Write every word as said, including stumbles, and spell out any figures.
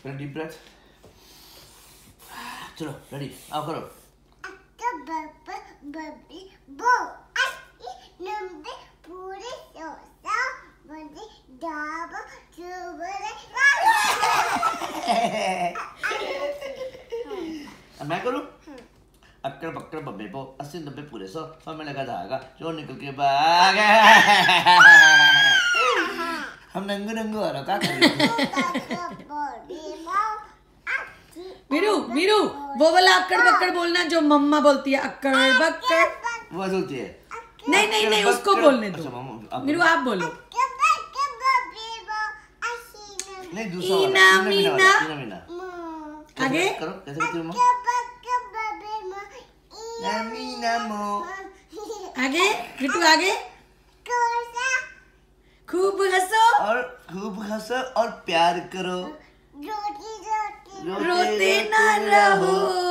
Deep breath. चलो ready, आओ करो। मैं करूं? अक्कड़ बक्कड़ बब्बे पो अस्सी नब्बे पूरे सौ सौ में लगा धागा चोर निकल के भाग। हम नंगू नंगू हो रहा क्या? मीरू मीरू वो वाला अक्कड़ बक्कड़ बोलना जो मम्मा बोलती है, अक्कड़ बक्कड़। वो बोलती है नहीं नहीं नहीं, उसको बोलने दो। मीरू आप बोलो। नहीं दूसरा ईना मीना। आगे करो, कैसे करती हो? मीना मो। आगे बिट्टू आगे। खूब हंसो और खूब हंसो और प्यार करो। रोते ना रहो।